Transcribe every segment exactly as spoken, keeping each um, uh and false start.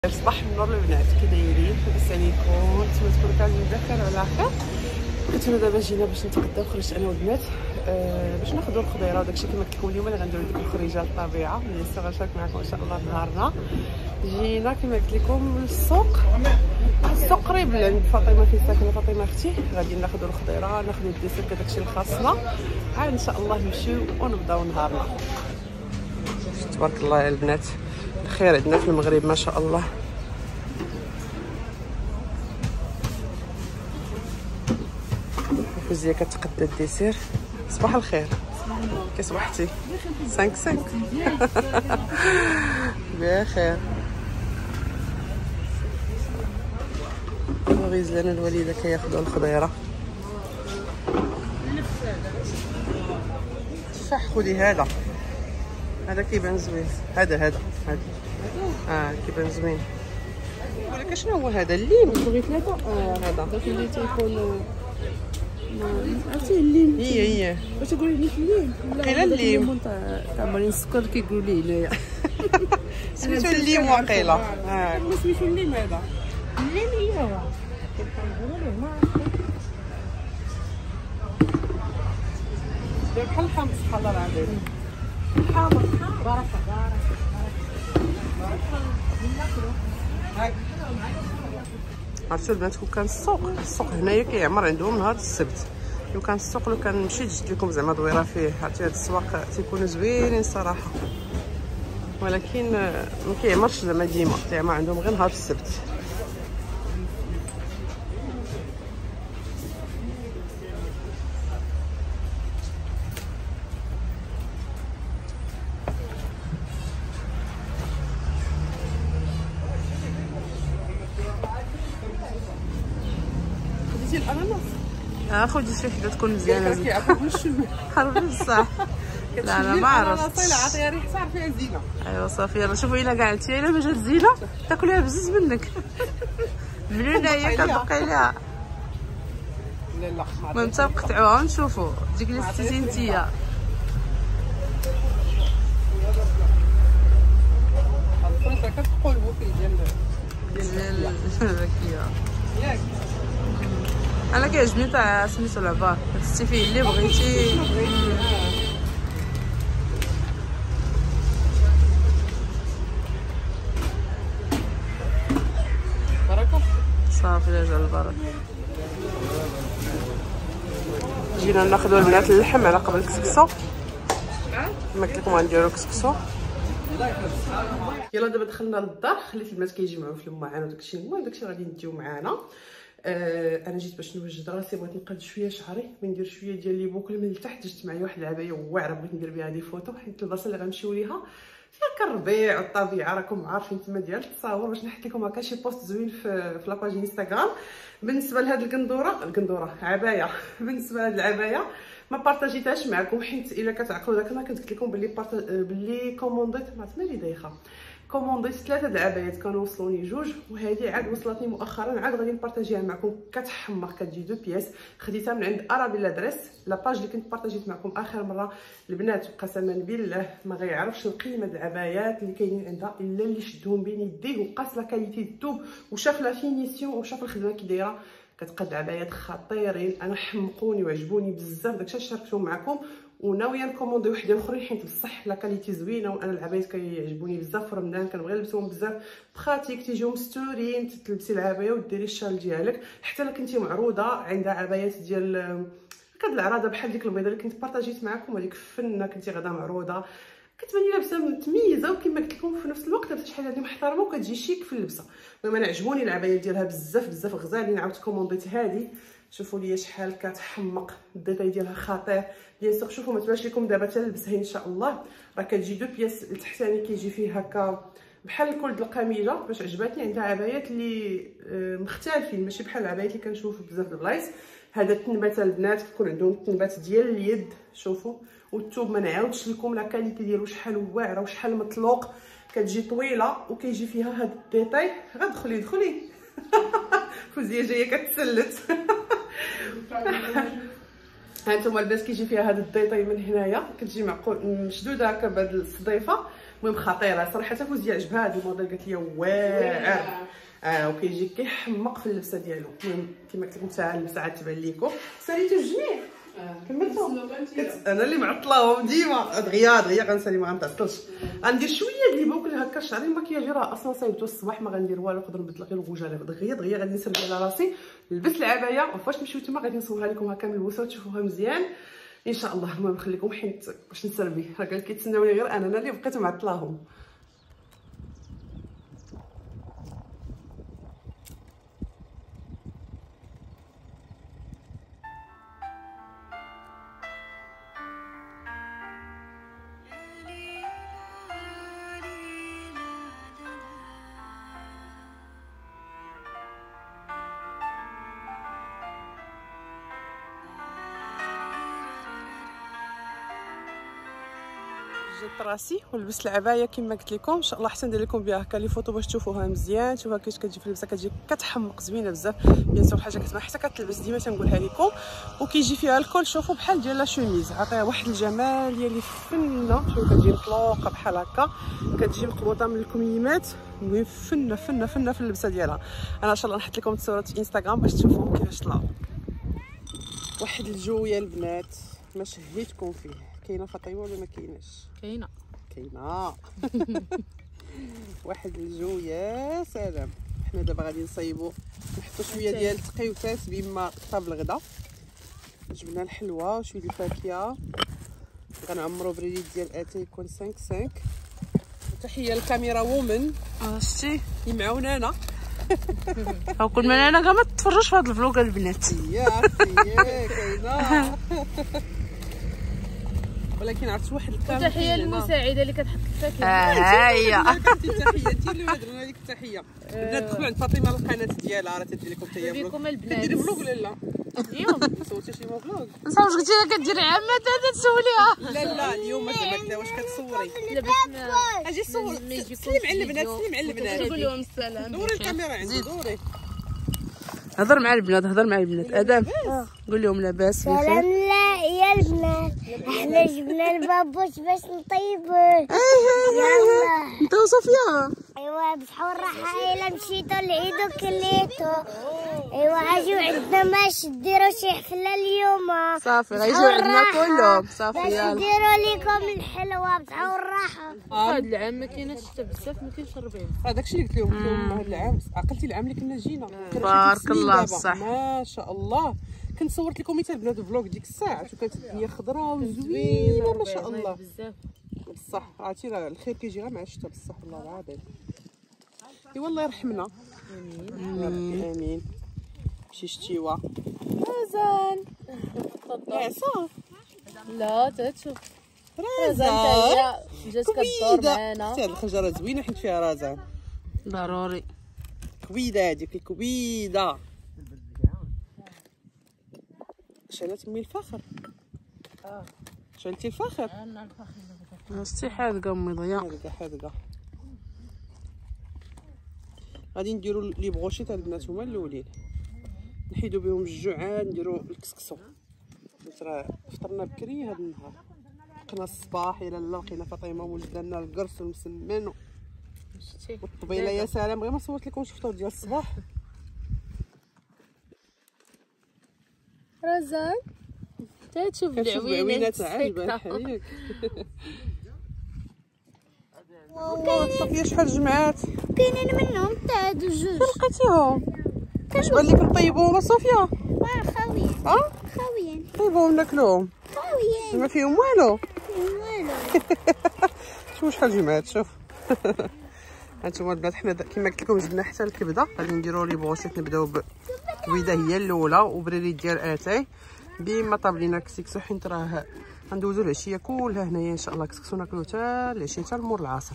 صباح النور البنات، كي دايرين؟ لاباس عليكم؟ نتمنى تكونوا كاملين بخير وعلى خير. كنت انا دابا جينا باش نتغداو، خرجت انا والبنات أه باش ناخذوا الخضيره وداكشي كما قلت لكم. اليوم اللي غنديروا ديك الخريجه للطبيعه اللي لسه غنشارك معكم ان شاء الله نهارنا. جينا كما قلت لكم للسوق، السوق قريب لعند فاطمه فين ساكنه فاطمه اختي. غادي ناخذوا الخضيره، ناخذوا الديسير داكشي اللي خاصنا، عاد ان شاء الله نمشيو ونبداو نهارنا. تبارك الله يا البنات، الخير عندنا في المغرب ما شاء الله. فوزيه كتقدى الديسير. صباح الخير، كي صبحتي؟ خمسة خمسة بخير. وغيزلان الوالده كياخذوا الخضيره. تفاح خذي هذا، هذا كيبان زوين. هذا هذا هذا اه كيبان زوين. ولكن شنو هو هذا؟ الليم بغيت ثلاثه. اه هذا داك اللي تيكون عرفتي الليم. هي هي واش تقولي لي الليم؟ قيله الليم تاع مرين السكر كيقولوا لي هنايا. سميتو الليم واقيلا. اه سميتو الليم. هذا الليم هي هو كنقولوا ليه ما عرفتش. داير بحال الحامض. سبحان الله العظيم. الحامض بارك بارك بارك هاي. عرفتوا البنات كون كان السوق السوق هنايا كيعمر عندهم نهار السبت. لو كان السوق لو كان مشيت جبت لكم زعما دويره فيه. عرفتي هاد السواق تيكونوا زوينين صراحه، ولكن ما كيعمرش زعما ديما، كيعمر عندهم غير نهار السبت. الاناناس اه خذي شي وحده تكون مزيانه. كيعرفوا الشم حرب بصح. لا انا ما عرفت. عطيها ريحه صافي فيها زينه. ايوا صافي يلا شوفوا الا قالتي الا ما جات زينه تاكليها بزز منك. منونه هي كتبقى ليها. لا لا المهم حتى نقطعوها ونشوفوا ديك اللي ستيتي نتيا. الفرنسا كتقولوا فيه ديال ديال الباكيه ياك. انا كيعجبني تاع سميتو العبار، كتستي فيه اللي بغيتي. بركه صافي لا جا البركه. جينا ناخذوا البنات اللحم على قبل الكسكسو. كما قلت لكم غنديروا الكسكسو. يلا دابا دخلنا للدار، خليت البنات كيجمعوا في المعان وداكشي. المهم داكشي غادي نديو معانا. آه انا جيت باش نوجد راسي، بغيت نقاد شويه شعري، ندير شويه ديال لي بوكل من التحت. جبت معايا واحد العبايه واعره بغيت ندير بها دي فوطو، حيت البلاصه اللي غنمشيو ليها فيها الربيع والطبيعه راكم عارفين تما ديال التصاور، باش نحط لكم هكا شي بوست زوين في في لاباج انستغرام. بالنسبه لهاد القندوره القندوره عبايه بالنسبه لهاد العبايه ما بارطاجيتهاش معكم، حيت الا كتعقلوا داك انا كنت قلت لكم بلي بارط... بلي كومونديت ما عرفت مالي دايخه كومونديت ثلاثه د العبايات كانوا وصلوني جوج، وهذه عاد وصلتني مؤخرا، عاد غادي نبارطاجيها معكم. كتحمر كتجي دو بياس، خديتها من عند ارابيلا دريس لاباج اللي كنت بارطاجيت معكم اخر مره. البنات قسما بالله ما غيعرفش القيمه د العبايات اللي كاينين عندها الا اللي شدهم بين يديه وقاس لا كاليتي الثوب وشاف لا فينيسيون وشاف الخدمه كي دايره. كتقاد عبايات خطيرين، انا حمقوني وعجبوني بزاف، داكشي شاركتهم معكم وناويه نكوموندي وحدين اخرين، حيت بصح لا كاليتي زوينه. وانا العبايات كيعجبوني بزاف في رمضان، كنبغي نلبسهم بزاف. براتيك تيجيو مستورين، تلبسي العبايه وديري الشال ديالك. حتى الا كنتي معروضه عندها عبايات ديال هاد العراضه بحال ديك البيضه اللي كنت بارطاجيت معكم، هذيك فنه كنتي غادا معروضه كتباني لابسه متميزه، وكما قلت لكم في نفس الوقت لابسه شحال هذه محترمه وكتجي شيك في اللبسه. المهم انا عجبوني العبايات ديالها بزاف بزاف غزالين. عاودت كومونديت هذه، شوفوا لي شحال كتحمق، الديتاي ديالها خطير. بيان سور شوفوا ما تبانش لكم دابا حتى نلبسها ان شاء الله. راه كتجي دو بياس، التحتاني كيجي فيه هكا بحال الكول د القميله. باش عجباتني عندها عبايات اللي مختلفين، ماشي بحال العبايات اللي كنشوفوا بزاف د البلايص. هذا التنبات البنات كيكون عندهم التنبات ديال اليد، شوفوا. والثوب ما نعاودش لكم لا كاليتي ديالو شحال واعره وشحال مطلوق. كتجي طويله وكيجي فيها هذا الديتاي. غادخلي دخلي فوزيه جايه كتسلت. هانتوما البنات كيجي فيها هذا الديتاي من هنايا، كتجي معقول مشدوده هكا بهاد الصديفه، المهم خطيره صراحه. فوزيه عجبها هذا الموديل، قالت لي واعر اه وكيجي كيحمق في اللبسه ديالو. المهم كما قلت لكم حتى اللبسه عاد تبان لكم. ساليتو الجميع كملتو. انا اللي معطلاهم ديما دغيا دغيا غنسالي ما غنتعطلش. غندير شويه ديال بوكل هكا شعري. المكياج راه اصلا صايبتو الصباح ما غندير والو، نقدر نبدل غير الغوجه دغيا دغيا غادي نسربي على راسي نلبس العبايه وفاش نمشيو تما غادي نصورها لكم هكا ملبوسه وتشوفوها مزيان ان شاء الله. المهم نخليكم حيت باش نسربي راه قال كيتسناوني غير انا انا اللي بقيت معطلاهم. جبت راسي ولبست العبايه كما قلت لكم. ان شاء الله حتى ندير لكم بها هكا لي فوطو باش تشوفوها مزيان، تشوفوها كيفاش كتجي في اللبسه، كتجي كتحمق زوينه بزاف. بيان سور حاجه كتبان حتى كتلبس ديما تنقولها لكم، وكيجي فيها الكل شوفوا بحال ديال لا شوميز، عطيها واحد الجمال ديالي فنه. شوفوا كتجي مطلوقه بحال هكا، كتجي مقبوطه من الكميمات. المهم فنه فنه فنه في اللبسه ديالها. انا ان شاء الله نحط لكم الصورات في انستغرام باش تشوفوا كيفاش طلعوا. واحد الجو يا البنات ما شهيتكم فيه. كاينه فاطمه ولا ما كايناش؟ كاينه كاينه. واحد الجو يا سلام. حنا دابا غادي نصايبو نحطو شويه ديال التقيوتات بما طاب الغدا، جبنا الحلوه وشويه الفاكهه، غنعمرو بريد ديال اتاي يكون خمسة خمسة. وتحيه للكاميرا وومن اه شتي اللي معاونانا. ها كل ما انا كاع ما تتفرجوش في هاد الفلوق البنات. يا اختي كاينه. ولكن عرفت واحد الكاميرا. تحيه للمساعده اللي كتحط الفاكهه. اه ها هي تحيه ديال اللي درنا لك التحيه. البنات دخلوا عند فاطمه القناه ديالها راه تدير لكم حتى هي بكم البنات. كديري فلوق ولا لا؟ اليوم صورتي شي فلوق؟ نسى واش قلتي لها كديري عامه هذا تسوليها. لا لا اليوم زعما كدا واش كتصوري؟ لبسنا اجي صور. سلم على البنات سلم على البنات. نقول لهم السلام. دوري الكاميرا عندي دوري. هضر مع البنات هضر مع البنات ادم قول لهم لاباس سلام لا يا البنات، احنا جبنا البابوش باش نطيبوه. يلا انت وصوفيا. ايوا بصحوا الراحه الا مشيتو لعيدو كليتو. ايوا اجيو عندنا باش ديروا شي حفله اليوم. صافي غيجيو عندنا كلهم صافي باش يلا. نديروا لكم الحلوه بصحوا الراحه. هذا العام ما كايناش حتى بزاف، ما كاينش الربيع. هذاك الشيء اللي قلت لهم. قلت لهم هذا العام عقلتي العام اللي كنا جينا بارك الله بصح. ما شاء الله. كنت صورت لكم مثال البنات فلوق ديك الساعه وكانت الدنيا خضراء وزوينه ما شاء الله. بزاف بصح عرفتي راه الخير كيجي غير مع الشتا. بصح والله العظيم اي والله يرحمنا. امين يا ربي امين. شي شتيوه رزان عصا. لا تشوف رزان جات كدور معانا. حتى هاد الخجره زوينه حيت فيها رزان ضروري. كويده هذيك كويده. شعلت امي الفخر. اه شعلتي الفخر. عندنا الفخر شتي حادقه امي ضياء. حادقه حادقه. غادي نديرو لي بغوشيط البنات هما الاولين، نحيدو بهم الجوعان نديرو الكسكسو. راه فطرنا بكري هذا النهار، لقينا الصباح يا لالا لقينا فاطمه ولدنا لنا القرص والمسمن والطبيله. يا سلام غير ما صورت لكم الفطور ديال الصباح. رزان تا تشوف العوينات عاجبه حاليك. صافيه شحال جمعات كاينين منهم تا هادو جوج. لقيتيهم واش بان لك نطيبوهم صوفيا؟ اه خاويين اه خاويين طيبوهم ناكلوهم خاويين ما فيهم والو. والو. شوف شحال جمعات شوف. هانتوما البنات حنا كما قلت لكم جبنا حتى الكبده. غادي نديرو لي بغوشيط نبداو بكبيده هي الاولى وبريريد ديال اتاي بما طاب لينا كسكسو حيت راه غندوزو العشيه كلها هنايا ان شاء الله. كسكسو ناكلو حتى العشيه حتى مور العصر.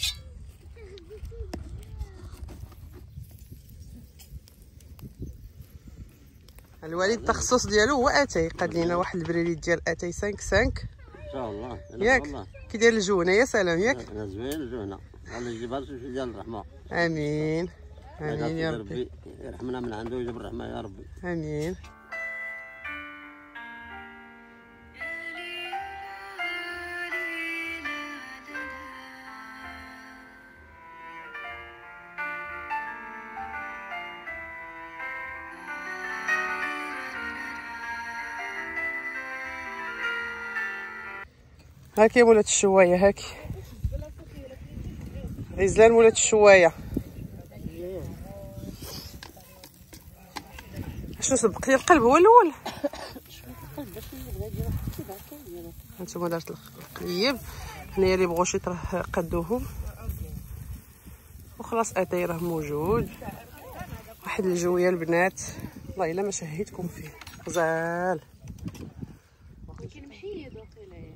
الوالد التخصص ديالو هو اتاي. قاد لينا واحد البريريد ديال اتاي خمسة خمسة ان شاء الله ياك كيداير الجونه يا سلام ياك. انا زوين الجونه الله يجيبها لنا شي ديال الرحمه. امين امين يا ربي يرحمنا من عنده ويجيب الرحمه يا ربي امين. هاكي مولات الشوايه هاكي غزلان مولات الشوايه. شنو سبق لي القلب هو الاول. هانتوما دارت القليب. هنايا اللي بغاو شي راه قدوهم وخلاص. اتاي راه موجود. واحد الجويه البنات والله الا ما شهيتكم فيه غزال. كاين محيد وقيله.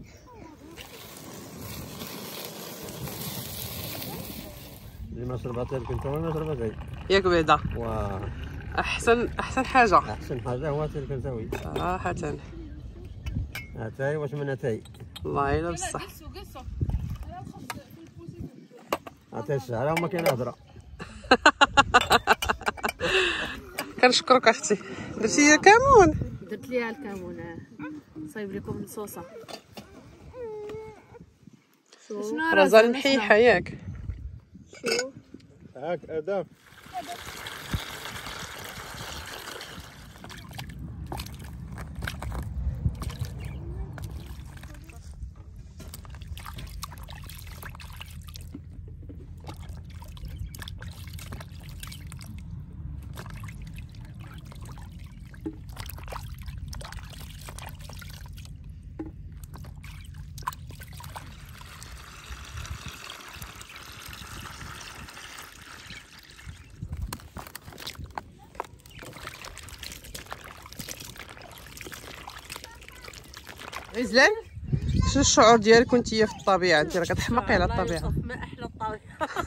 اللي ما شربتها كنت ما شربتها ياك بعدا. واه احسن احسن حاجه احسن حاجه هو تلك الكنتاوي صراحه. اتاي واش من اتاي والله الا بصح. اتاي الشعره وما كاين هضره. كنشكرك اختي. درتي ليا كمون. درت ليها الكمون. صايب لكم الصوصه. شنو رزان محيحه ياك. شوف هاك ادم. غزلان شنو الشعور ديالك وانتي في الطبيعه؟ انت راه كتحمقي على الطبيعه. ما احلى الطبيعه.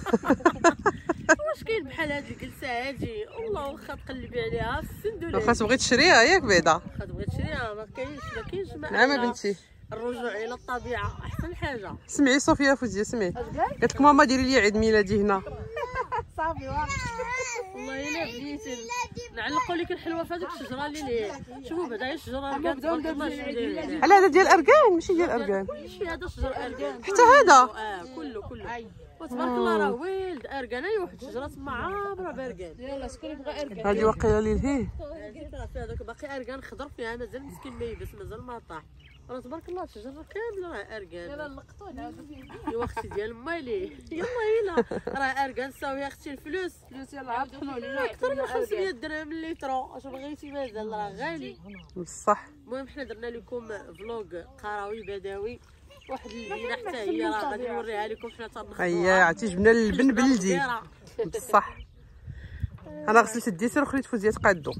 واش كاين بحال هادي الجلسه هادي والله واخا تقلبي عليها السندولات. واخا تبغي تشريها ياك بعدا. واخا تبغي تشريها ما كاينش ما كاينش ما نعم أحلى. بنتي. الرجوع الى الطبيعه احسن حاجه. سمعي صوفيا فوزيه سمعي. قالت لك ماما ديري لي عيد ميلادي هنا. صافي واخا والله الا بنيتي نعلقوا لك الحلوه في هذيك الشجره اللي لي. شوفوا بعدا هي الشجره كانت على هذا ديال اركان ماشي ديال اركان. كلشي هذا شجر اركان حتى هذا. اه كله كله وتبارك الله راه ولد اركان. اي واحد الشجره تما عابره باركان. يلاه شكون يبغى اركان؟ هذه واقيلا لي هي. هذيك راه فيها هذاك باقي اركان خضر فيها مازال مسكين ما يبس مازال ما طاح. راه تبارك الله الشجره كامله راه اركان. يلاه لقطوه عاود. ايوا اختي ديال مالي يلا يلا راه اركان ساويه اختي الفلوس. فلوس يلاه عاود طحنوا لينا اكثر من خمسمية درهم الليترو. اش بغيتي مازال راه غالي بصح. المهم حنا درنا لكم فلوق قروي بدوي. واحد المدينه حتى هي راه غادي نوريها لكم حنا تنخدموا. اييه عرفتي جبنا اللبن بلدي بصح. انا غسلت الديسر وخليت فوزيه تقادو.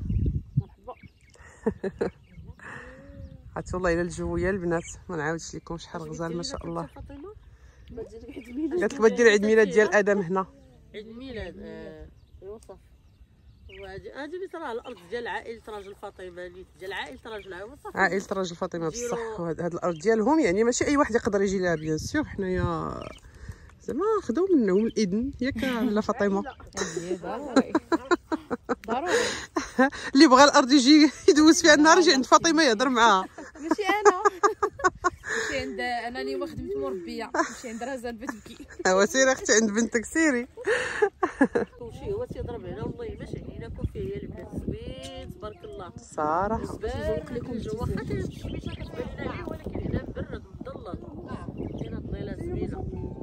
عرفتي والله الا الجويه البنات ما نعاودش لكم شحال غزال ما شاء الله. قالت لك بدير عيد ميلاد ديال ادم هنا. عيد ميلاد ايوا صافي. وهادي هادي اللي ترى الارض ديال عائله راجل فاطمه اللي ديال عائله راجل عائله صافي. عائله راجل فاطمه بصح. وهاد الارض ديالهم يعني ماشي اي واحد يقدر يجي لها بيان سور. حنايا زعما خداو منهم الاذن ياك لا فاطمه. ضروري ضروري. اللي بغى الارض يجي يدوز فيها النهار يجي عند فاطمه يهضر معاها. ماشي انا ماشي عند انا اليوم خدمت مربيه ماشي عند رزان بتبكي. اوا سيري اختي عند بنتك سيري. كلشي هو تيضرب هنا والله ما شهينا كون فيه هي البنات زوين تبارك الله صراحه. بارك لكم الجو واخا كاين الشميسه كتبان لنا عليه ولكن هنا مبرد مضلل كاينه الظليله زوينه.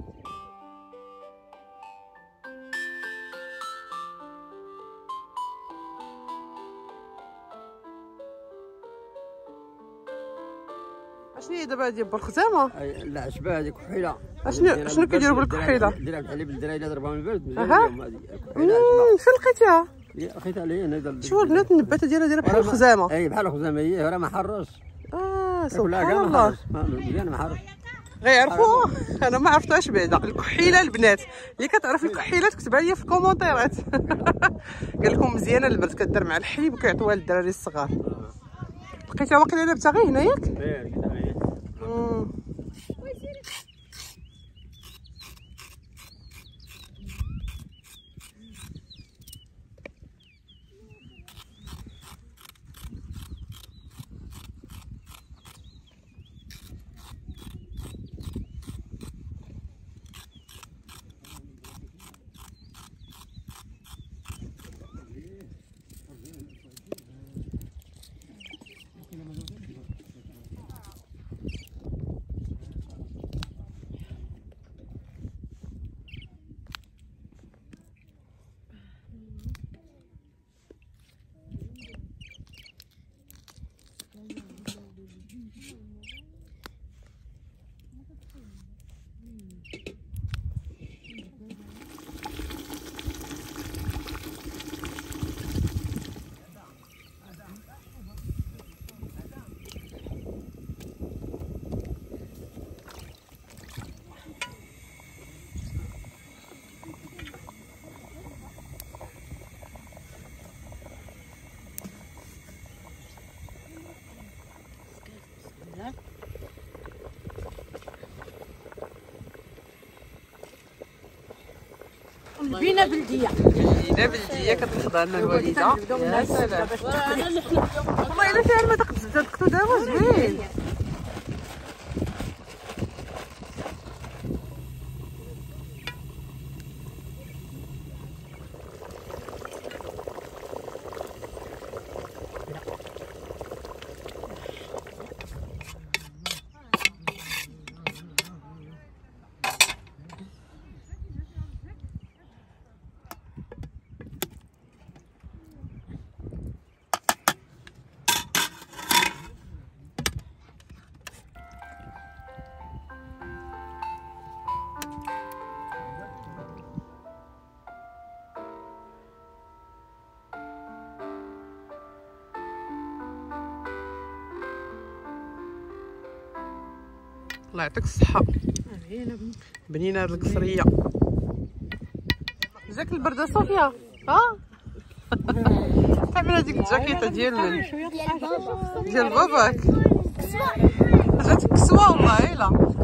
اشنو هي دابا هادي بالخزامه؟ لا شبه هذيك كحيله. اشنو شنو كيديروا بالكحيله؟ ديرها الحليب الدراري اللي ضربهم البرد مزيان أها. اليوم هذه امم فين لقيتيها؟ لقيتها لي هنا. شوفوا البنات النباتة ديالها دايره بحال الخزامه. اي بحال الخزامه هي راه ما حرش. اه كلها كاع سبحان ما الله. حرش مزيان ما حرش. غيعرفوا. انا ما عرفتهاش بعدا الكحيله البنات. اللي كتعرف الكحيله تكتبها لي في الكومونتيرات. قال لكم مزيانه البرد كدار مع الحليب وكيعطيوها للدراري الصغار. لقيتها واقيلا لابسه غير هنا ياك؟ ايه لقيتها لي. امم البينه بلديه البينه بلديه كتخضر لنا الوالده. يا سلام والله الا فيها الماء تقدروا دابا زوين. الله يعطيك الصحة بنينة هاد القصرية. جاك البردة صافية ها؟ تعمل هاديك الجاكيطة ديال من؟ ديال باباك. جاتك كسوة والله إلا.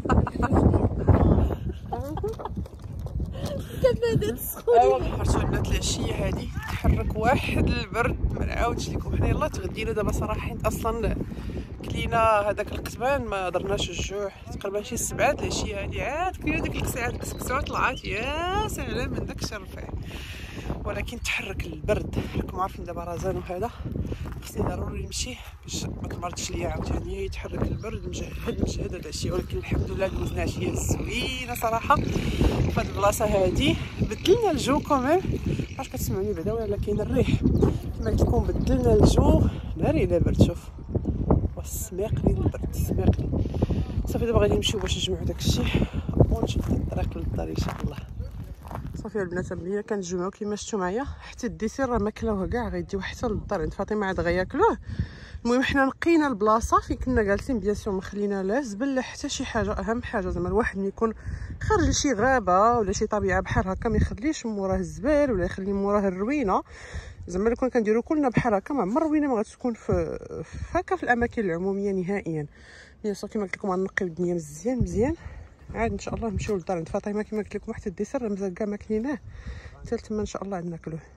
ايوا حرتو البنات العشية هادي تحرك واحد البرد ما نعاودش لكم. حنا يلاه تغدينا دابا صراحة اصلا كلينا هذاك القطبان ما درناش الجوع تقريبا شي سبعة د العشيه هادي عاد كلينا ديك الساعه الكسكسوه طلعت يا سلام من داك الشيء الرفيع. ولكن تحرك البرد راكم عارفين دابا رمضان وهذا خصني ضروري نمشي باش ما تمرضش ليا عاوتاني. يتحرك البرد مجهد مجهد هاد العشيه. ولكن الحمد لله دوزنا عشيه زوينه صراحه في هاد البلاصه هادي. بدلنا الجو كوميم واش كتسمعوني بعدا ولا كاين الريح كما قلت لكم. بدلنا الجو ناري على برد. شوف سماقلي البرد سماقلي. صافي دابا غادي نمشيو باش نجمعو داكشي ونشد الطريق للدار ان شاء الله. صافي البنات ملي كنتجمعو كيما شفتوا معايا حتى الديسير راه ماكلوه كاع غيديو حتى للدار عند فاطمه عاد غياكلوه. المهم حنا نقينا البلاصه فين كنا جالسين بيان سور ما خلينا لا زبل لا حتى شي حاجه. اهم حاجه زعما الواحد ملي يكون خارج لشي غابه ولا شي طبيعه بحال هكا ما يخليش موراه الزبال ولا يخلي موراه الروينه. زعما لو كان كنديرو كلنا بحال هكا ما عمر الروينه ما غتكون في هكا في الاماكن العموميه نهائيا. بيان سور كيما قلت لكم غنقيو الدنيا مزيان مزيان عاد ان شاء الله نمشيو للدار عند فاطمه كيما قلت لكم حتى الديسر راه مازال كاع ما كليناه حتى تما ان شاء الله عاد ناكلوه.